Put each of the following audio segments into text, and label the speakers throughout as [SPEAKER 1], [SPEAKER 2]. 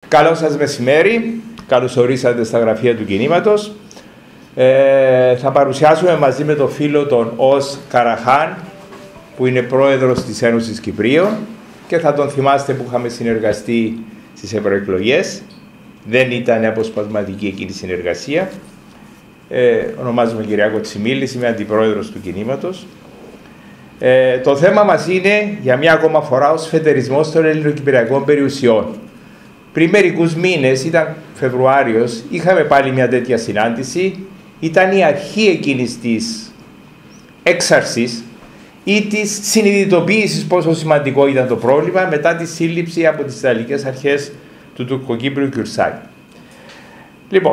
[SPEAKER 1] Καλό σας μεσημέρι, καλώς ορίσατε στα γραφεία του κινήματος. Θα παρουσιάσουμε μαζί με τον φίλο τον Ως Καραχάν, που είναι πρόεδρος της Ένωσης Κυπρίων, και θα τον θυμάστε που είχαμε συνεργαστεί στις ευρωεκλογές. Δεν ήταν αποσπασματική εκείνη η συνεργασία. Ονομάζομαι Κυριάκο Τσιμίλης, είμαι αντιπρόεδρος του κινήματος. Το θέμα μας είναι για μια ακόμα φορά ο σφετερισμός των ελληνοκυπριακών περιουσιών. Πριν μερικούς μήνες, ήταν Φεβρουάριος, είχαμε πάλι μια τέτοια συνάντηση. Ήταν η αρχή εκείνης της έξαρσης ή της συνειδητοποίησης πόσο σημαντικό ήταν το πρόβλημα μετά τη σύλληψη από τις Ιταλικές αρχές του Τουρκοκύπριου Κιουρσάκη. Λοιπόν,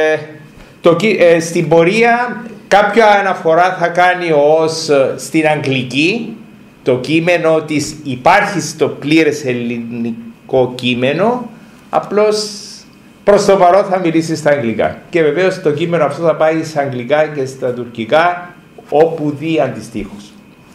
[SPEAKER 1] στην πορεία κάποια αναφορά θα κάνει ως στην αγγλική. Το κείμενο της υπάρχει στο πλήρες ελληνικό κείμενο, απλώς προς το παρόν θα μιλήσει στα αγγλικά. Και βεβαίως το κείμενο αυτό θα πάει στα αγγλικά και στα τουρκικά, όπου δει αντιστοίχως.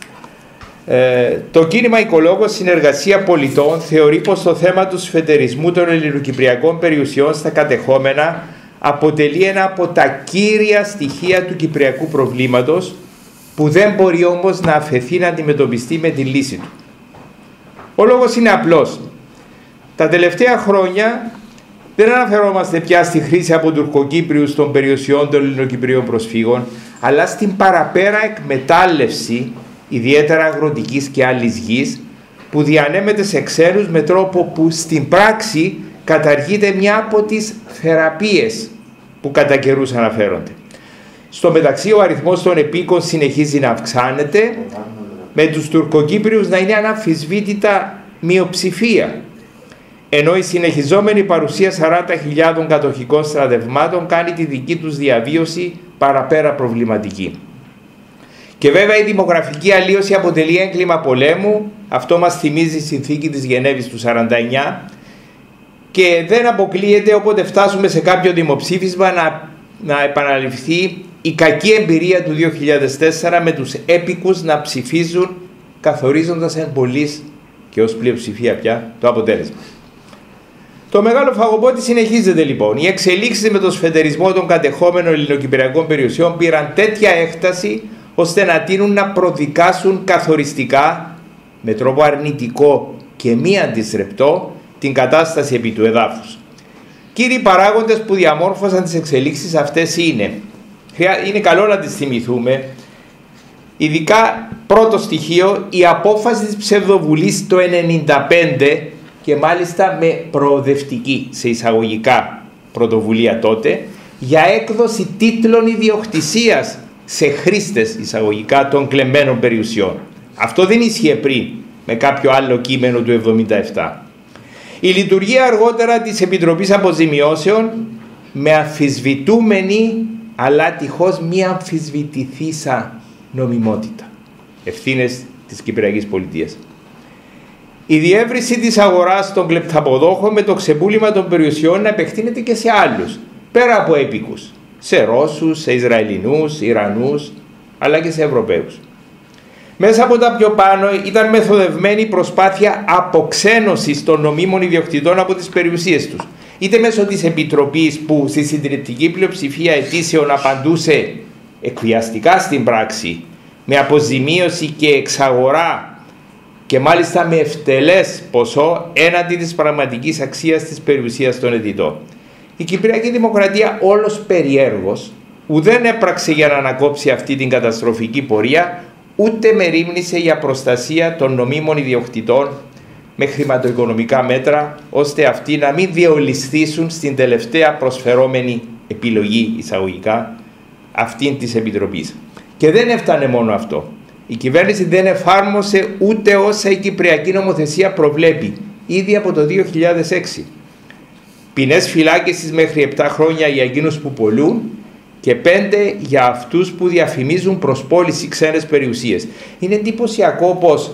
[SPEAKER 1] Το κίνημα Οικολόγος Συνεργασία Πολιτών θεωρεί πως το θέμα του σφετερισμού των ελληνοκυπριακών περιουσιών στα κατεχόμενα αποτελεί ένα από τα κύρια στοιχεία του κυπριακού προβλήματος, που δεν μπορεί όμως να αφαιθεί να αντιμετωπιστεί με τη λύση του. Ο λόγος είναι απλός. Τα τελευταία χρόνια δεν αναφερόμαστε πια στη χρήση από Τουρκοκύπριους των περιουσιών των Ελληνοκυπρίων προσφύγων, αλλά στην παραπέρα εκμετάλλευση, ιδιαίτερα αγροτικής και άλλης γης, που διανέμεται σε ξένους με τρόπο που στην πράξη καταργείται μια από τις θεραπείες που κατά καιρούς αναφέρονται. Στο μεταξύ, ο αριθμός των επίκων συνεχίζει να αυξάνεται, με τους Τουρκοκύπριους να είναι αναμφισβήτητα μειοψηφία, ενώ η συνεχιζόμενη παρουσία 40.000 κατοχικών στρατευμάτων κάνει τη δική τους διαβίωση παραπέρα προβληματική. Και βέβαια η δημογραφική αλλίωση αποτελεί έγκλημα πολέμου, αυτό μας θυμίζει η συνθήκη της Γενέβης του 49, και δεν αποκλείεται όποτε φτάσουμε σε κάποιο δημοψήφισμα να επαναληφθεί η κακή εμπειρία του 2004 με τους έπικους να ψηφίζουν καθορίζοντας εν πολλοίς και ως πλειοψηφία πια το αποτέλεσμα. Το μεγάλο φαγοπότη συνεχίζεται λοιπόν. Οι εξελίξεις με το σφετερισμό των κατεχόμενων ελληνοκυπριακών περιουσιών πήραν τέτοια έκταση ώστε να τείνουν να προδικάσουν καθοριστικά, με τρόπο αρνητικό και μη αντιστρεπτό, την κατάσταση επί του εδάφους. Κύριοι παράγοντες που διαμόρφωσαν τις εξελίξεις αυτές είναι καλό να τις θυμηθούμε. Ειδικά πρώτο στοιχείο, η απόφαση της ψευδοβουλής το 1995, και μάλιστα με προοδευτική σε εισαγωγικά πρωτοβουλία τότε, για έκδοση τίτλων ιδιοκτησίας σε χρήστες εισαγωγικά των κλεμμένων περιουσιών. Αυτό δεν ίσχυε πριν με κάποιο άλλο κείμενο του 1977. Η λειτουργία αργότερα της Επιτροπής Αποζημιώσεων με αμφισβητούμενη αλλά τυχώς μη αμφισβητηθήσα νομιμότητα. Ευθύνες της Κυπριακής Πολιτείας. Η διεύρυνση της αγοράς των κλεπταποδόχων με το ξεπούλημα των περιουσιών να επεκτείνεται και σε άλλους, πέρα από έπικους, σε Ρώσους, σε Ισραηλινούς, Ιρανούς, αλλά και σε Ευρωπαίους. Μέσα από τα πιο πάνω ήταν μεθοδευμένη προσπάθεια αποξένωσης των νομίμων ιδιοκτητών από τις περιουσίες τους, είτε μέσω της Επιτροπής που στη συντριπτική πλειοψηφία αιτήσεων απαντούσε εκβιαστικά στην πράξη, με αποζημίωση και εξαγορά, και μάλιστα με ευτελές ποσό έναντι της πραγματικής αξίας της περιουσίας των αιτητών. Η Κυπριακή Δημοκρατία όλος περιέργως ουδέν έπραξε για να ανακόψει αυτή την καταστροφική πορεία, ούτε μερίμνησε για προστασία των νομίμων ιδιοκτητών με χρηματοοικονομικά μέτρα, ώστε αυτοί να μην διολυσθήσουν στην τελευταία προσφερόμενη επιλογή εισαγωγικά αυτήν της Επιτροπής. Και δεν έφτανε μόνο αυτό. Η κυβέρνηση δεν εφάρμοσε ούτε όσα η Κυπριακή νομοθεσία προβλέπει ήδη από το 2006. Ποινές φυλάκισης μέχρι 7 χρόνια για εκείνους που πωλούν και 5 για αυτούς που διαφημίζουν προς πώληση ξένες περιουσίες. Είναι εντυπωσιακό πως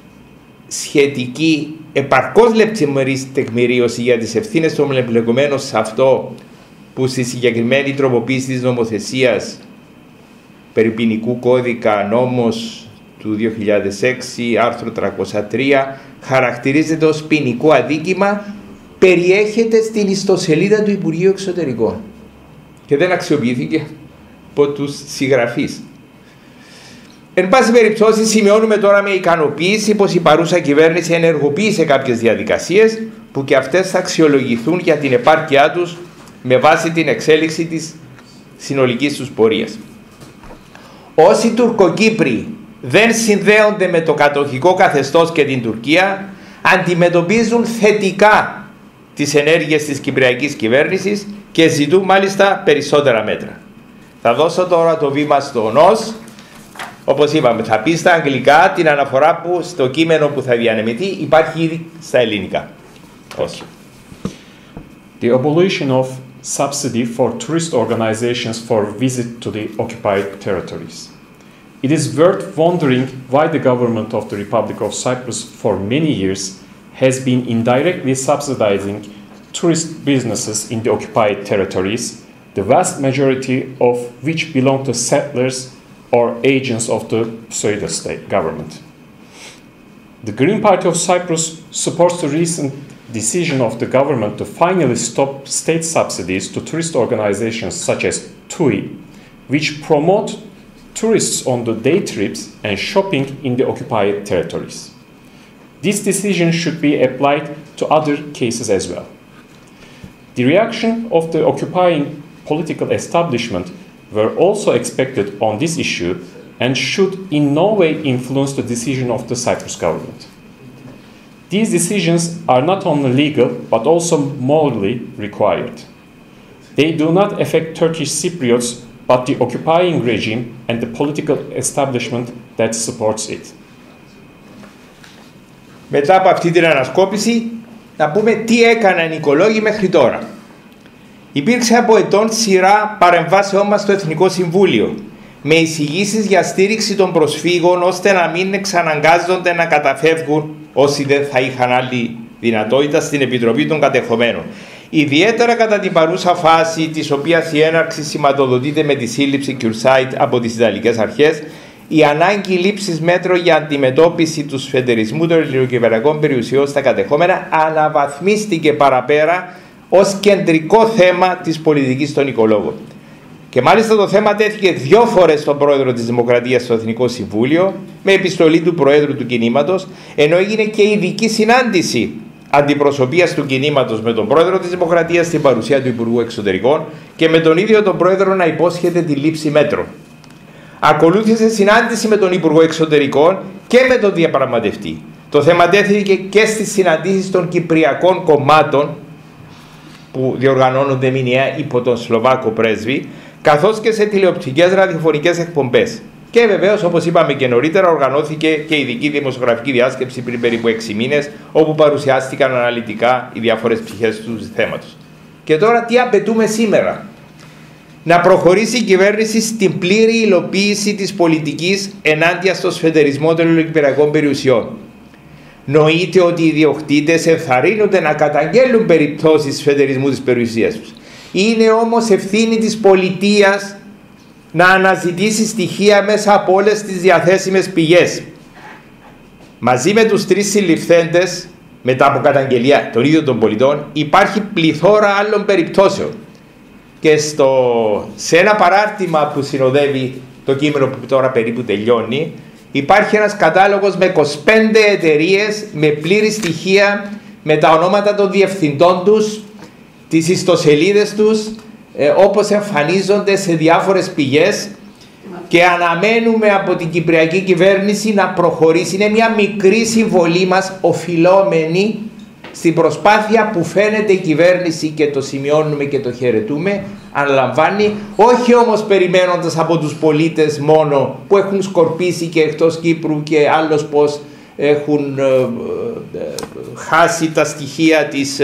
[SPEAKER 1] σχετική επαρκώς λεπτομερής τεκμηρίωση για τις ευθύνες των εμπλεκομένων σε αυτό, που στη συγκεκριμένη τροποποίηση της νομοθεσίας περί ποινικού κώδικα, νόμος του 2006, άρθρο 303, χαρακτηρίζεται ως ποινικό αδίκημα περιέχεται στην ιστοσελίδα του Υπουργείου Εξωτερικών και δεν αξιοποιήθηκε από τους συγγραφείς. Εν πάση περιπτώσει, σημειώνουμε τώρα με ικανοποίηση πως η παρούσα κυβέρνηση ενεργοποίησε κάποιες διαδικασίες που και αυτές θα αξιολογηθούν για την επάρκειά τους με βάση την εξέλιξη της συνολικής τους πορείας. Όσοι Τουρκοκύπροι δεν συνδέονται με το κατοχικό καθεστώς και την Τουρκία, αντιμετωπίζουν θετικά τις ενέργειες της κυπριακής κυβέρνησης και ζητούν μάλιστα περισσότερα μέτρα. Θα δώσω τώρα το βήμα στο ΝΟΣ. Όπως είπαμε, θα πει στα αγγλικά την αναφορά που στο κείμενο που θα διανεμηθεί υπάρχει ήδη στα ελληνικά. Όχι.
[SPEAKER 2] The abolition of subsidy for tourist organizations for visit to the occupied territories. It is worth wondering why the government of the Republic of Cyprus for many years has been indirectly subsidizing tourist businesses in the occupied territories, the vast majority of which belong to settlers or agents of the pseudo-state government. The Green Party of Cyprus supports the recent decision of the government to finally stop state subsidies to tourist organizations such as TUI, which promote tourists on the day trips and shopping in the occupied territories. This decision should be applied to other cases as well. The reaction of the occupying political establishment were also expected on this issue and should in no way influence the decision of the Cyprus government. These decisions are not only legal but also morally required. They do not affect Turkish Cypriots but the occupying regime and the political establishment that supports it.
[SPEAKER 1] Μετά από αυτή την ανασκόπηση, να πούμε τι έκαναν οι οικολόγοι μέχρι τώρα. Υπήρξε από ετών σειρά παρεμβάσεών μας στο Εθνικό Συμβούλιο με εισηγήσεις για στήριξη των προσφύγων ώστε να μην εξαναγκάζονται να καταφεύγουν όσοι δεν θα είχαν άλλη δυνατότητα στην Επιτροπή των Κατεχομένων. Ιδιαίτερα κατά την παρούσα φάση, της οποίας η έναρξη σηματοδοτείται με τη σύλληψη Κιουρσάιτ από τις Ιταλικές Αρχές, η ανάγκη λήψης μέτρων για αντιμετώπιση του σφετερισμού των ελληνοκυπριακών περιουσιών στα κατεχόμενα αναβαθμίστηκε παραπέρα ως κεντρικό θέμα της πολιτικής των οικολόγων. Και μάλιστα το θέμα τέθηκε 2 φορές στον πρόεδρο της Δημοκρατίας στο Εθνικό Συμβούλιο με επιστολή του Προέδρου του κινήματος, ενώ έγινε και ειδική συνάντηση αντιπροσωπείας του κινήματος με τον πρόεδρο της Δημοκρατίας στην παρουσία του Υπουργού Εξωτερικών και με τον ίδιο τον πρόεδρο να υπόσχεται τη λήψη μέτρων. Ακολούθησε συνάντηση με τον Υπουργό Εξωτερικών και με τον διαπραγματευτή. Το θέμα τέθηκε και στις συναντήσεις των κυπριακών κομμάτων που διοργανώνονται μηνιαία υπό τον Σλοβάκο πρέσβη, καθώς και σε τηλεοπτικές ραδιοφωνικές εκπομπές. Και βεβαίως, όπως είπαμε και νωρίτερα, οργανώθηκε και ειδική δημοσιογραφική διάσκεψη πριν περίπου 6 μήνες, όπου παρουσιάστηκαν αναλυτικά οι διάφορες πτυχές του θέματος. Και τώρα τι απαιτούμε σήμερα? Να προχωρήσει η κυβέρνηση στην πλήρη υλοποίηση της πολιτικής ενάντια στο σφετερισμό των ελληνοκυπριακών περιουσιών. Νοείται ότι οι ιδιοκτήτες ενθαρρύνονται να καταγγέλουν περιπτώσεις σφετερισμού της περιουσίας τους. Είναι όμως ευθύνη της πολιτείας να αναζητήσει στοιχεία μέσα από όλες τις διαθέσιμες πηγές. Μαζί με τους 3 συλληφθέντες, μετά από καταγγελία των ίδιων των πολιτών, υπάρχει πληθώρα άλλων περιπτώσεων. Και σε ένα παράρτημα που συνοδεύει το κείμενο που τώρα περίπου τελειώνει, υπάρχει ένας κατάλογος με 25 εταιρείες με πλήρη στοιχεία, με τα ονόματα των διευθυντών τους, τις ιστοσελίδες τους, όπως εμφανίζονται σε διάφορες πηγές, και αναμένουμε από την Κυπριακή κυβέρνηση να προχωρήσει. Είναι μια μικρή συμβολή μας οφειλόμενη στην προσπάθεια που φαίνεται η κυβέρνηση, και το σημειώνουμε και το χαιρετούμε, αναλαμβάνει, όχι όμως περιμένοντας από τους πολίτες μόνο που έχουν σκορπίσει και εκτός Κύπρου και άλλος πως έχουν χάσει τα στοιχεία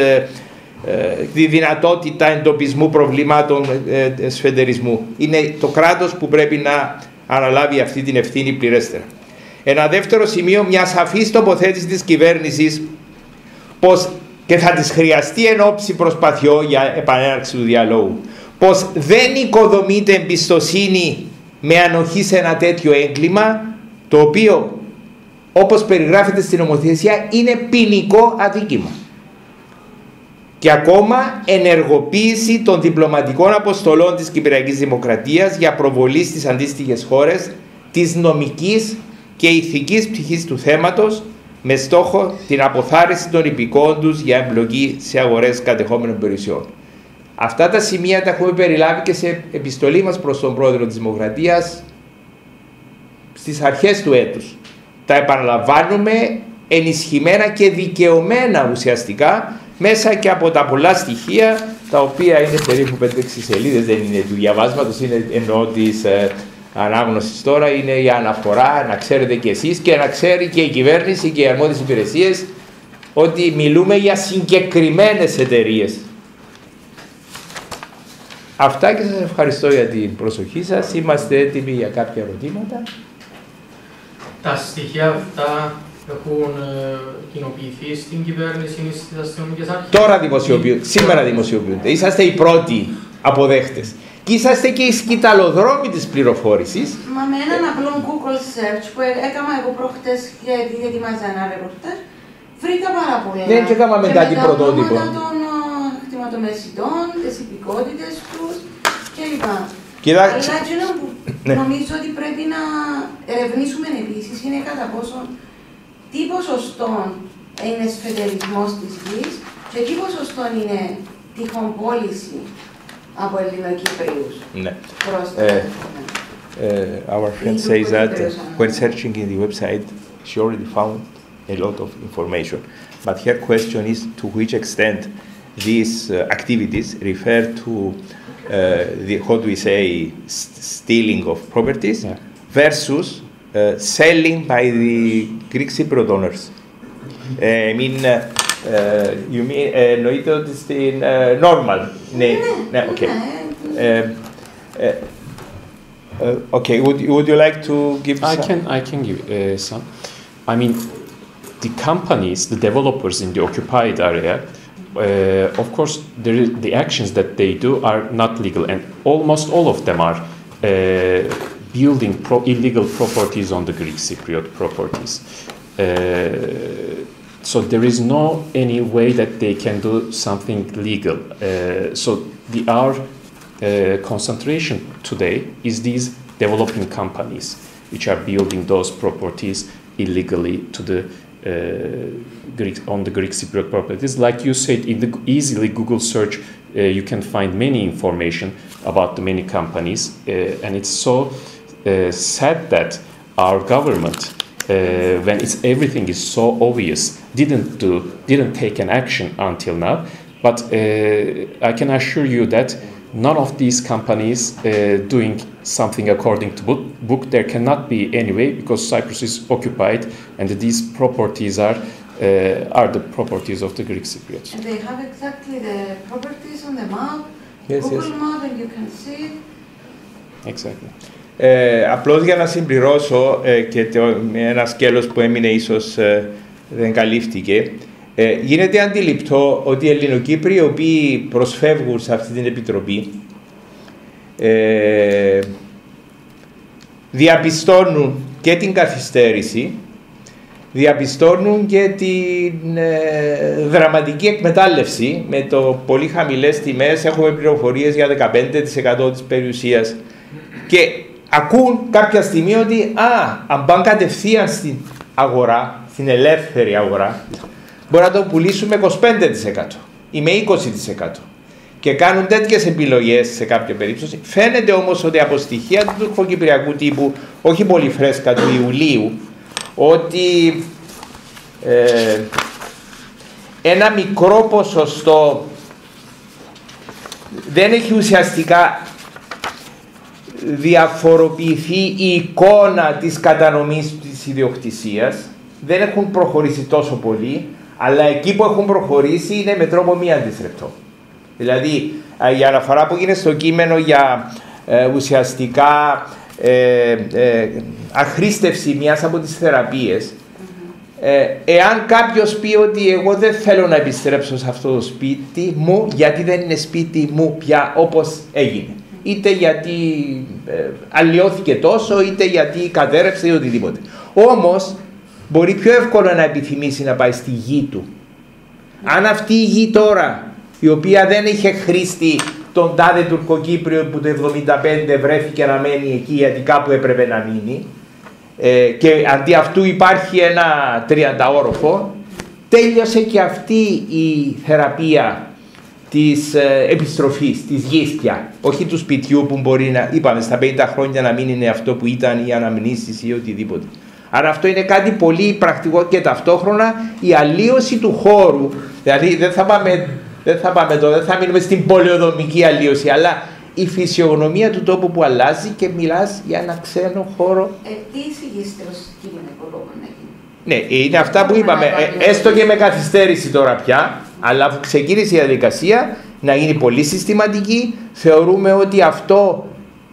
[SPEAKER 1] τη δυνατότητα εντοπισμού προβλημάτων σφεντερισμού. Είναι το κράτος που πρέπει να αναλάβει αυτή την ευθύνη πληρέστερα. Ένα δεύτερο σημείο, μια σαφής τοποθέτηση της κυβέρνησης πως, και θα της χρειαστεί εν ώψη προσπαθειών για επανέναρξη του διαλόγου, πως δεν οικοδομείται εμπιστοσύνη με ανοχή σε ένα τέτοιο έγκλημα, το οποίο, όπως περιγράφεται στην νομοθεσία, είναι ποινικό αδίκημα. Και ακόμα ενεργοποίηση των διπλωματικών αποστολών της Κυπριακής Δημοκρατίας για προβολή στις αντίστοιχες χώρες της νομικής και ηθικής πτυχής του θέματος, με στόχο την αποθάρρυνση των υπηκόων τους για εμπλοκή σε αγορές κατεχόμενων περιουσιών. Αυτά τα σημεία τα έχουμε περιλάβει και σε επιστολή μας προς τον Πρόεδρο της Δημοκρατίας στις αρχές του έτους. Τα επαναλαμβάνουμε ενισχυμένα και δικαιωμένα ουσιαστικά μέσα και από τα πολλά στοιχεία, τα οποία είναι περίπου 5-6 σελίδες, δεν είναι του διαβάσματος, είναι εννοώ της ανάγνωσης τώρα, είναι η αναφορά, να ξέρετε και εσείς και να ξέρει και η κυβέρνηση και οι αρμόδιες υπηρεσίες ότι μιλούμε για συγκεκριμένες εταιρείες. Αυτά και σας ευχαριστώ για την προσοχή σας. Είμαστε έτοιμοι για κάποια ερωτήματα.
[SPEAKER 3] Τα στοιχεία αυτά έχουν κοινοποιηθεί στην κυβέρνηση ή στις αστυνομικές αρχές?
[SPEAKER 1] Τώρα δημοσιοποιούνται, σήμερα δημοσιοποιούνται. Είσαστε οι πρώτοι αποδέχτες. Και είσαστε και οι σκηταλοδρόμοι της πληροφόρησης.
[SPEAKER 4] Μα με έναν απλό Google search που έκανα εγώ προχτές γιατί ετοιμάζα ένα ρεπορτάζ, βρήκα πάρα πολλά.
[SPEAKER 1] Δεν και έκαναμε κάτι πρωτότυπο.
[SPEAKER 4] Και των κτηματομεσητών, τις υπηκότητες τους κλπ.
[SPEAKER 1] Κοιτάξτε.
[SPEAKER 4] Αλλά εκείνο που νομίζω ότι πρέπει να ερευνήσουμε επίσης είναι κατά πόσο τι ποσοστό είναι σφετερισμός της γης και τι ποσοστό είναι τυχόν πώληση από Ελληνοκύπριους.
[SPEAKER 1] Ναι.
[SPEAKER 4] Πρόσθετα.
[SPEAKER 1] Our friend says that when searching in the website, she already found a lot of information. But her question is to which extent these activities refer to what we say stealing of properties versus selling by the Greek Cypriot owners. I mean, you mean εννοείται ότι στην normal. Ναι, okay. Okay, would you like to give some?
[SPEAKER 2] I can give some. I mean, the companies, the developers in the occupied area, of course, the actions that they do are not legal, and almost all of them are building illegal properties on the Greek Cypriot properties. So there is no any way that they can do something legal. So our concentration today is these developing companies which are building those properties illegally to the on the Greek Cypriot properties. Like you said, in the easily Google search, you can find many information about the many companies, and it's so sad that our government, when everything is so obvious, didn't take an action until now. But I can assure you that none of these companies doing something according to book. There cannot be any way, because Cyprus is occupied, and these properties are the properties of the Greek Cypriots.
[SPEAKER 4] And they have exactly the properties on the map,
[SPEAKER 1] Yes,
[SPEAKER 4] Google
[SPEAKER 1] yes.
[SPEAKER 4] map, and you can see it.
[SPEAKER 2] Exactly.
[SPEAKER 1] Απλώς για να συμπληρώσω και ένα σκέλος που έμεινε ίσως δεν καλύφθηκε, γίνεται αντιληπτό ότι οι Ελληνοκύπριοι οι οποίοι προσφεύγουν σε αυτή την επιτροπή διαπιστώνουν και την καθυστέρηση, διαπιστώνουν και την δραματική εκμετάλλευση με το πολύ χαμηλές τιμές. Έχουμε πληροφορίες για 15% της περιουσίας και ακούν κάποια στιγμή ότι αν πάνε κατευθείαν στην αγορά, στην ελεύθερη αγορά, μπορεί να το πουλήσουμε 25% ή με 20%. Και κάνουν τέτοιες επιλογές σε κάποια περίπτωση. Φαίνεται όμως ότι από στοιχεία του τουρκοκυπριακού τύπου, όχι πολύ φρέσκα, του Ιουλίου, ότι ένα μικρό ποσοστό δεν έχει ουσιαστικά διαφοροποιηθεί η εικόνα της κατανομής της ιδιοκτησίας, δεν έχουν προχωρήσει τόσο πολύ, αλλά εκεί που έχουν προχωρήσει είναι με τρόπο μη αντιστρεπτό. Δηλαδή, η αναφορά που γίνεται στο κείμενο για ουσιαστικά αχρήστευση μιας από τις θεραπείες, εάν κάποιος πει ότι εγώ δεν θέλω να επιστρέψω σε αυτό το σπίτι μου γιατί δεν είναι σπίτι μου πια όπως έγινε, είτε γιατί αλλοιώθηκε τόσο, είτε γιατί κατέρευσε ή οτιδήποτε, όμως μπορεί πιο εύκολα να επιθυμήσει να πάει στη γη του. Αν αυτή η γη τώρα η οποία δεν είχε χρήστη τον τάδε Τουρκοκύπριο που το 1975 βρέθηκε να μένει εκεί γιατί κάπου έπρεπε να μείνει, και αντί αυτού υπάρχει ένα 30όροφο. Τέλειωσε και αυτή η θεραπεία της επιστροφής, της γης πια, όχι του σπιτιού που μπορεί να, είπαμε, στα 50 χρόνια να μην είναι αυτό που ήταν, οι αναμνήσεις ή οτιδήποτε. Άρα αυτό είναι κάτι πολύ πρακτικό, και ταυτόχρονα η αλλίωση του χώρου, δηλαδή δεν θα μείνουμε στην πολεοδομική αλλίωση, αλλά η φυσιογνωμία του τόπου που αλλάζει και μιλάς για ένα ξένο χώρο.
[SPEAKER 4] Τι εισηγήσετε ως κοινωνικό λόγο να γίνει?
[SPEAKER 1] Ναι, είναι αυτά που είπαμε, έστω και με καθυστέρηση τώρα πια, αλλά αφού ξεκίνησε η διαδικασία να γίνει πολύ συστηματική, θεωρούμε ότι αυτό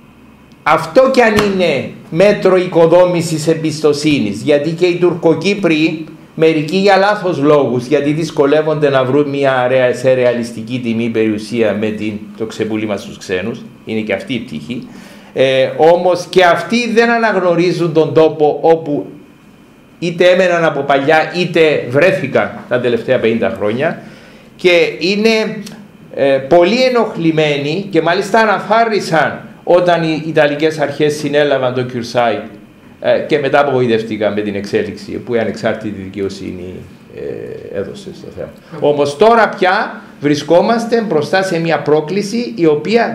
[SPEAKER 1] κι αν είναι μέτρο οικοδόμησης εμπιστοσύνης, γιατί και οι Τουρκοκύπροι, μερικοί για λάθος λόγους, γιατί δυσκολεύονται να βρουν μια σε ρεαλιστική τιμή περιουσία με το ξεπούλημα στους ξένους, είναι και αυτή η πτυχή, όμως και αυτοί δεν αναγνωρίζουν τον τόπο όπου είτε έμεναν από παλιά είτε βρέθηκαν τα τελευταία 50 χρόνια, και είναι πολύ ενοχλημένοι, και μάλιστα αναφάρρισαν όταν οι Ιταλικές αρχές συνέλαβαν το Κιουρσάιτ, και μετά απογοητεύτηκαν με την εξέλιξη που η ανεξάρτητη δικαιοσύνη έδωσε στο θέμα. Όμως τώρα πια βρισκόμαστε μπροστά σε μια πρόκληση η οποία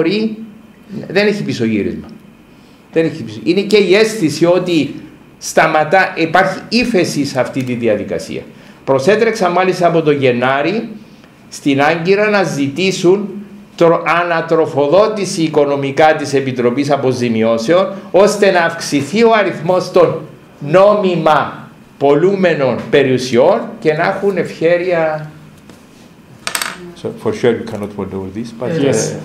[SPEAKER 1] δεν έχει πισωγύρισμα. Είναι και η αίσθηση ότι υπάρχει ύφεση σε αυτή τη διαδικασία. Προσέτρεξα μάλιστα από το Γενάρη στην Άγκυρα να ζητήσουν ανατροφοδότηση οικονομικά της Επιτροπής Αποζημιώσεων, ώστε να αυξηθεί ο αριθμός των νόμιμα πολλούμενων περιουσιών και να έχουν ευχέρεια. So for sure you cannot wonder all this, but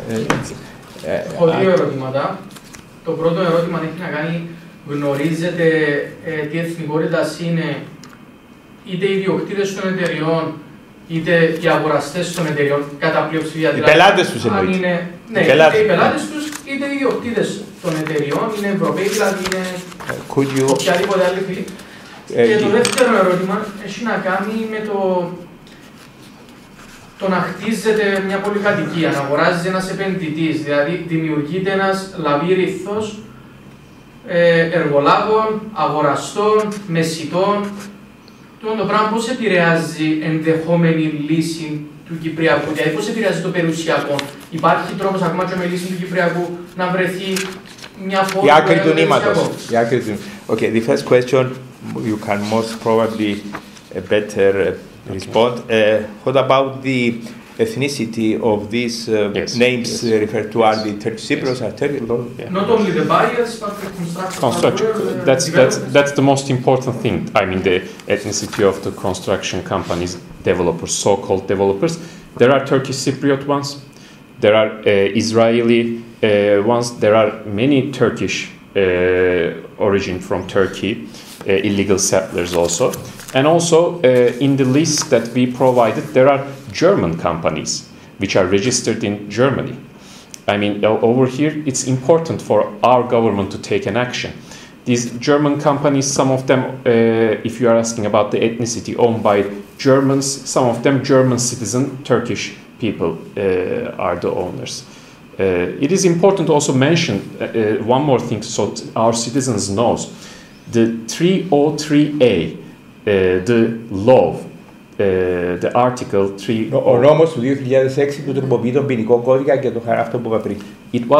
[SPEAKER 3] έχω δύο ερωτήματα. Το πρώτο ερώτημα έχει να κάνει, γνωρίζετε τι εθνικότητας είναι είτε οι ιδιοκτήτες των εταιριών είτε οι αγοραστές των εταιριών, κατά πλειοψηφία δηλαδή.
[SPEAKER 1] Οι πελάτες τους εννοείται.
[SPEAKER 3] Ναι, είτε οι πελάτες τους είτε οι ιδιοκτήτες των εταιριών, είναι Ευρωπαίοι, δηλαδή είναι οποιαδήποτε άλλη φυλή. Και το δεύτερο ερώτημα έχει να κάνει με το να χτίζεται μια πολυκατοικία, να αγοράζει ένας επενδυτής, δηλαδή δημιουργείται ένας λαβύρινθος εργολάβων, αγοραστών, μεσητών. Το πράγμα πώς επηρεάζει ενδεχόμενη λύση του Κυπριακού, δηλαδή πώς επηρεάζει το περιουσιακό? Υπάρχει τρόπος ακόμα και με λύση του Κυπριακού να βρεθεί μια φόρμα?
[SPEAKER 1] Η άκρη του νήματος. Okay, the first question you can most probably better respond. What about the ethnicity of these names referred to? Are the Turkish Cypriots?
[SPEAKER 3] Not only the buyers, but the construction.
[SPEAKER 2] That's the most important thing. I mean, the ethnicity of the construction companies, developers, so-called developers. There are Turkish Cypriot ones. There are Israeli ones. There are many Turkish origin from Turkey, illegal settlers also. And also, in the list that we provided, there are German companies which are registered in Germany. I mean, over here, it's important for our government to take an action. These German companies, some of them, if you are asking about the ethnicity, owned by Germans, some of them German citizen, Turkish people are the owners. It is important to also mention one more thing so our citizens knows. The 303A, the law, the article 3.
[SPEAKER 1] Ο νόμος του 2006 που τροποποιεί τον ποινικό κώδικα και το αυτό που είπα πριν.
[SPEAKER 2] It was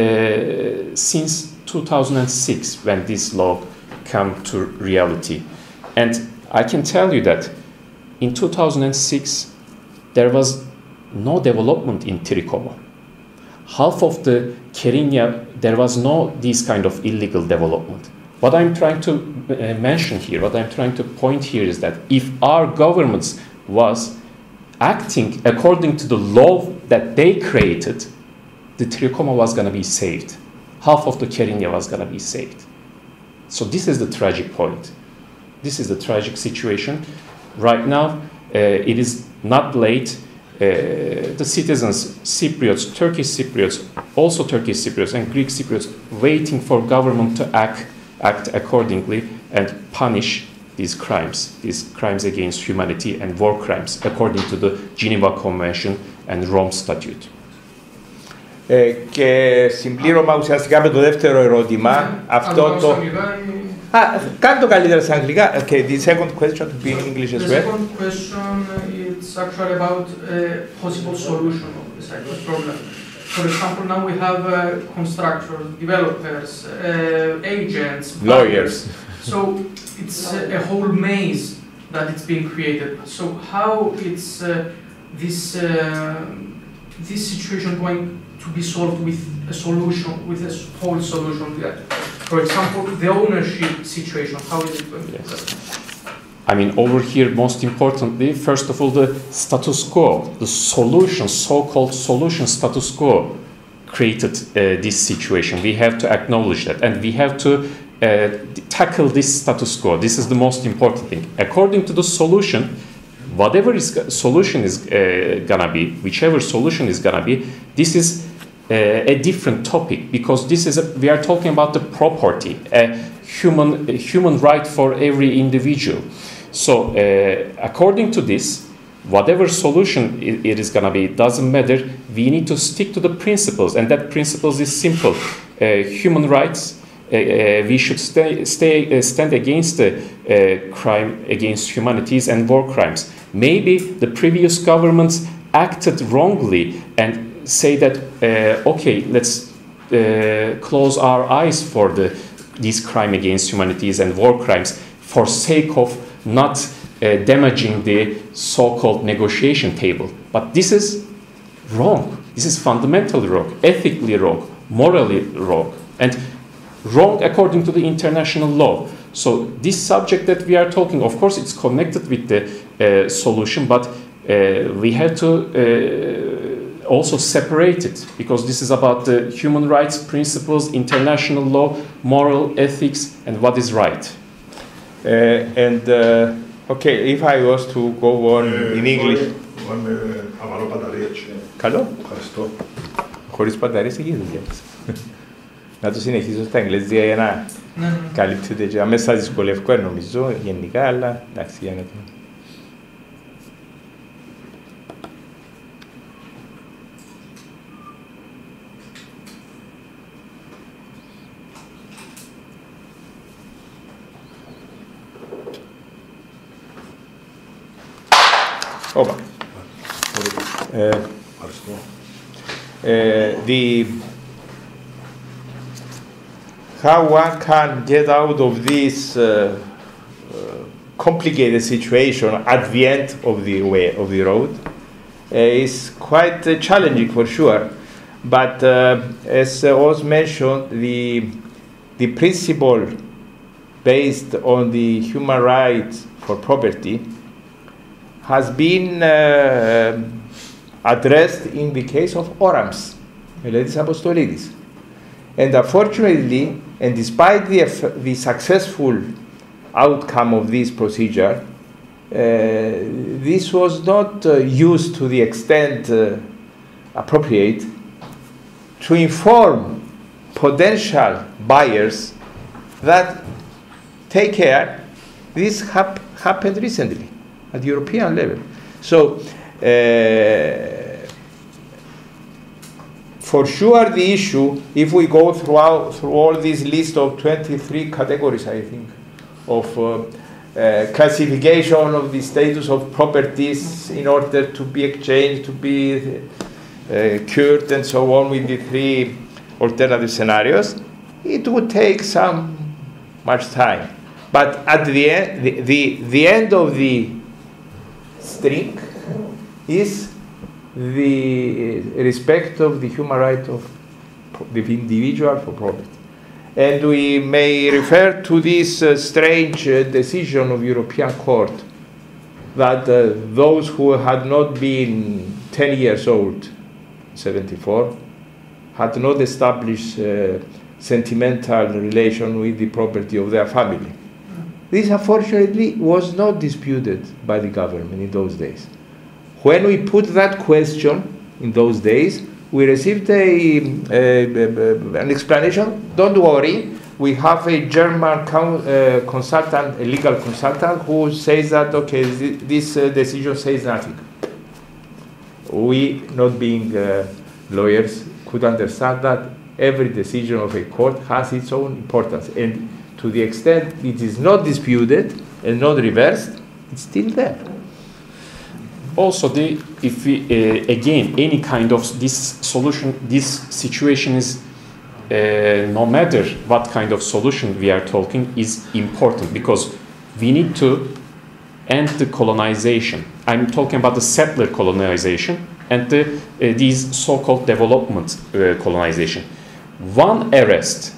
[SPEAKER 2] since 2006 when this law came to reality. And I can tell you that in 2006 there was no development in Trikomo. Half of the Kerinya, there was no this kind of illegal development. What I'm trying to mention here, what I'm trying to point here is that if our governments was acting according to the law that they created, the Trikoma was going to be saved. Half of the Kerinya was going to be saved. So this is the tragic point. This is the tragic situation. Right now, it is not late. The citizens, Cypriots, Turkish Cypriots, also Turkish Cypriots and Greek Cypriots, waiting for government to act accordingly and punish these crimes against humanity and war crimes according to the Geneva Convention and Rome Statute.
[SPEAKER 1] Και συμπλήρωμα ουσιαστικά με το δεύτερο ερώτημα, αυτό το... Κάνε το καλύτερα στα αγγλικά. Okay, the second question to be in English as well.
[SPEAKER 3] The second question is actually about a possible solution of this actual problem. For example, now we have constructors, developers, agents,
[SPEAKER 1] lawyers.
[SPEAKER 3] So it's a whole maze that it's being created. So how it's this situation going to be solved with a solution, with a whole solution? For example, the ownership situation, how is it going to be?
[SPEAKER 2] I mean, over here, most importantly, first of all, the status quo, the solution, so-called solution status quo created this situation. We have to acknowledge that, and we have to tackle this status quo. This is the most important thing. According to the solution, whatever solution is gonna be, whichever solution is gonna be, this is a different topic, because this is we are talking about the property, a human right for every individual. So according to this, whatever solution it is gonna be, it doesn't matter. We need to stick to the principles, and that principles is simple: human rights. We should stand against the crime against humanities and war crimes. Maybe the previous governments acted wrongly and say that, okay, let's close our eyes for these crime against humanities and war crimes for sake of not damaging the so-called negotiation table. But this is wrong. This is fundamentally wrong, ethically wrong, morally wrong, and wrong according to the international law. So this subject that we are talking, of course, it's connected with the solution, but we have to also separate it, because this is about the human rights principles, international law, moral ethics, and what is right.
[SPEAKER 1] Okay, if I was to go on in English. Καλό. Χωρίς μπαταρίες εκεί δουλειά. Να το συνεχίσω στα αγγλικά για να καλύπτεται και αμέσα δυσκολεύω νομίζω γενικά, αλλά εντάξει για να το... How one can get out of this complicated situation at the end of the road is quite challenging for sure. But as was mentioned, the principle based on the human rights for property has been addressed in the case of Orams, Meletis Apostolidis. And unfortunately, and despite the successful outcome of this procedure, this was not used to the extent appropriate to inform potential buyers that, take care, this happened recently at the European level. So, for sure, the issue, if we go through all this list of 23 categories, I think, of classification of the status of properties in order to be exchanged, to be cured, and so on, with the three alternative scenarios, it would take much time. But at the end, the end of the string is the respect of the human right of the individual for property. And we may refer to this strange decision of European Court that those who had not been 10 years old, 74, had not established sentimental relation with the property of their family. This unfortunately was not disputed by the government in those days. When we put that question in those days, we received an explanation. Don't worry, we have a German consultant, a legal consultant, who says that, okay, this decision says nothing. we, not being lawyers, could understand that every decision of a court has its own importance. And to the extent it is not disputed and not reversed, it's still there.
[SPEAKER 2] Also, if we, again, any kind of this solution, this situation is, no matter what kind of solution we are talking, is important, because we need to end the colonization. I'm talking about the settler colonization and these so-called development colonization. One arrest,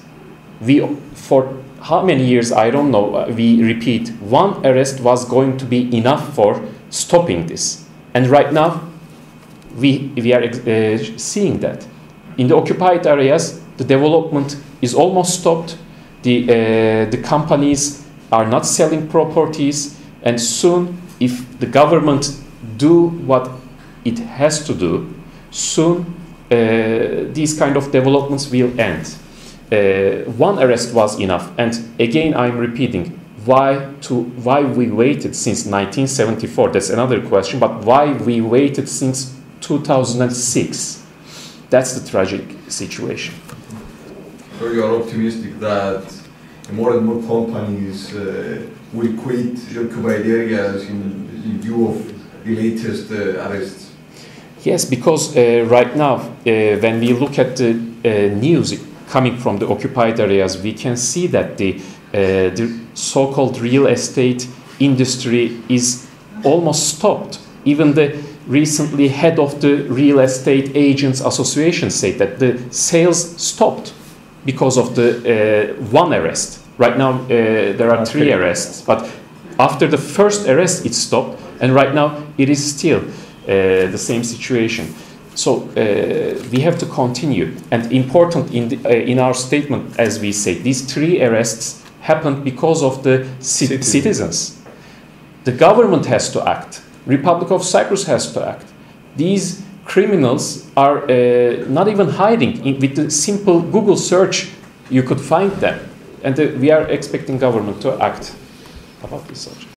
[SPEAKER 2] for how many years, I don't know, we repeat, one arrest was going to be enough for stopping this. And right now, we are seeing that. In the occupied areas, the development is almost stopped. The companies are not selling properties, and soon, if the government do what it has to do, soon these kind of developments will end. One arrest was enough, and again I'm repeating, why we waited since 1974? That's another question, but why we waited since 2006? That's the tragic situation.
[SPEAKER 5] So you are optimistic that more and more companies will quit the occupied areas in view of the latest arrests?
[SPEAKER 2] Yes, because right now, when we look at the news coming from the occupied areas, we can see that the so-called real estate industry is almost stopped. Even the recently head of the Real Estate Agents Association said that the sales stopped because of the one arrest. Right now there are 3 arrests, but after the first arrest it stopped, and right now it is still the same situation. So we have to continue. And important in our statement, as we say, these 3 arrests happened because of the citizens. The government has to act. Republic of Cyprus has to act. These criminals are not even hiding. With the simple Google search, you could find them. And we are expecting government to act about this subject.